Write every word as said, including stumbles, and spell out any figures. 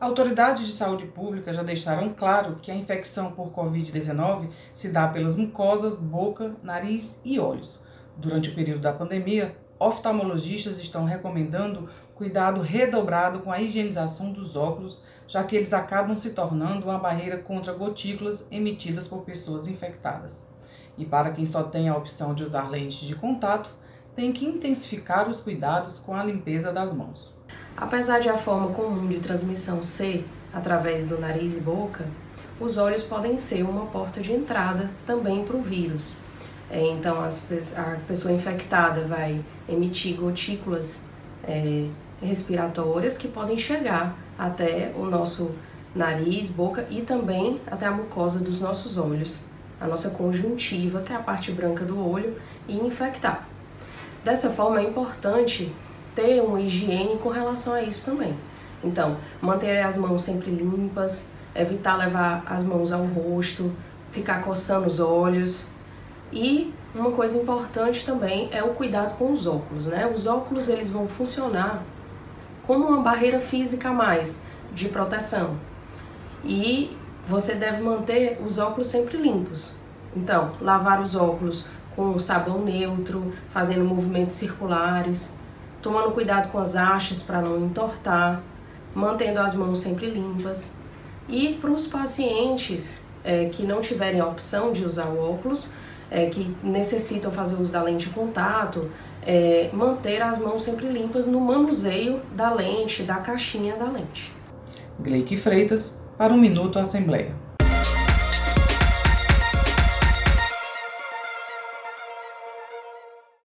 Autoridades de saúde pública já deixaram claro que a infecção por covid dezenove se dá pelas mucosas, boca, nariz e olhos. Durante o período da pandemia, oftalmologistas estão recomendando cuidado redobrado com a higienização dos óculos, já que eles acabam se tornando uma barreira contra gotículas emitidas por pessoas infectadas. E para quem só tem a opção de usar lentes de contato, tem que intensificar os cuidados com a limpeza das mãos. Apesar de a forma comum de transmissão ser através do nariz e boca, os olhos podem ser uma porta de entrada também para o vírus. É, então, as, a pessoa infectada vai emitir gotículas é, respiratórias que podem chegar até o nosso nariz, boca e também até a mucosa dos nossos olhos, a nossa conjuntiva, que é a parte branca do olho, e infectar. Dessa forma, é importante ter uma higiene com relação a isso também. Então, manter as mãos sempre limpas, evitar levar as mãos ao rosto, ficar coçando os olhos. E uma coisa importante também é o cuidado com os óculos, né? Os óculos, eles vão funcionar como uma barreira física a mais de proteção. E você deve manter os óculos sempre limpos. Então, lavar os óculos com sabão neutro, fazendo movimentos circulares, tomando cuidado com as hastes para não entortar, mantendo as mãos sempre limpas. E para os pacientes é, que não tiverem a opção de usar o óculos, é, que necessitam fazer uso da lente de contato, é, manter as mãos sempre limpas no manuseio da lente, da caixinha da lente. Gleique Freitas, para um Minuto Assembleia.